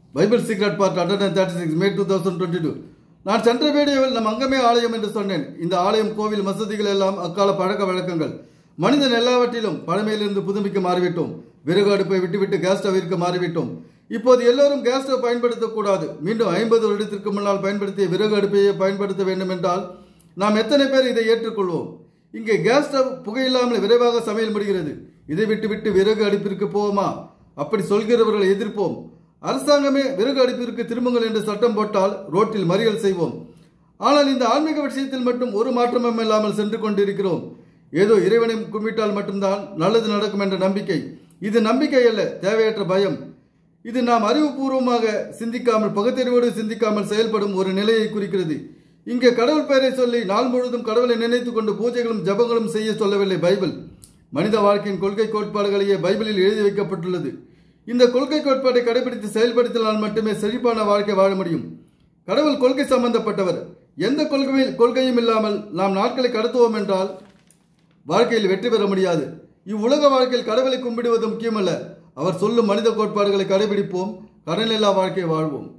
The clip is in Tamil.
பைபிள் சீக்ரெட் பார்ட் 136 மே 2022. நான் சென்ற வீடியோவில் நம் அங்கமே ஆலயம் என்று சொன்னேன். இந்த ஆலயம், கோவில், மசதிகள் எல்லாம் அக்கால பழக்க வழக்கங்கள். மனிதன் எல்லாவற்றிலும் பழமையிலிருந்து புதுமைக்கு மாறிவிட்டோம். விறகு அடுப்பை விட்டுவிட்டு கேஸ் ஸ்டவ்விற்கு மாறிவிட்டோம். இப்போது எல்லோரும் கேஸ் ஸ்டவ் பயன்படுத்தக்கூடாது. மீண்டும் 50 வருடத்திற்கு முன்னால் பயன்படுத்திய விறகு அடுப்பையே பயன்படுத்த வேண்டும் என்றால் நாம் எத்தனை பேர் இதை ஏற்றுக்கொள்வோம்? இங்கே கேஸ் ஸ்டவ் புகையில்லாமல் விரைவாக சமையல் முடிகிறது. இதை விட்டுவிட்டு விறகு அடுப்பிற்கு போவோமா? அப்படி சொல்கிறவர்களை எதிர்ப்போம். அரசாங்கமே விறகு அடுப்பிற்கு திரும்புங்கள் என்று சட்டம் போட்டால் ரோட்டில் மறியல் செய்வோம். ஆனால் இந்த ஆன்மீக விஷயத்தில் மட்டும் ஒரு மாற்றமும் இல்லாமல் சென்று கொண்டிருக்கிறோம். ஏதோ இறைவனை கும்பிட்டால் மட்டும்தான் நல்லது நடக்கும் என்ற நம்பிக்கை. இது நம்பிக்கை அல்ல, தேவையற்ற பயம். இது நாம் அறிவுபூர்வமாக சிந்திக்காமல், பகுத்தறிவோடு சிந்திக்காமல் செயல்படும் ஒரு நிலையை குறிக்கிறது. இங்கே கடவுள் பெயரை சொல்லி நாள் முழுவதும் கடவுளை நினைத்துக் கொண்டு பூஜைகளும் ஜபங்களும் செய்ய சொல்லவில்லை பைபிள். மனித வாழ்க்கையின் கொள்கை கோட்பாடுகளையே பைபிளில் எழுதி வைக்கப்பட்டுள்ளது. இந்த கொள்கை கோட்பாட்டை கடைபிடித்து செயல்படுத்தினால் மட்டுமே செழிப்பான வாழ்க்கை வாழ முடியும். கடவுள் கொள்கை சம்பந்தப்பட்டவர். எந்த கொள்கையும் இல்லாமல் நாம் நாட்களை கடத்துவோம் என்றால் வாழ்க்கையில் வெற்றி பெற முடியாது. இவ்வுலக வாழ்க்கையில் கடவுளை கும்பிடுவது முக்கியமல்ல. அவர் சொல்லும் மனித கோட்பாடுகளை கடைபிடிப்போம். கடனில்லா வாழ்க்கை வாழ்வோம்.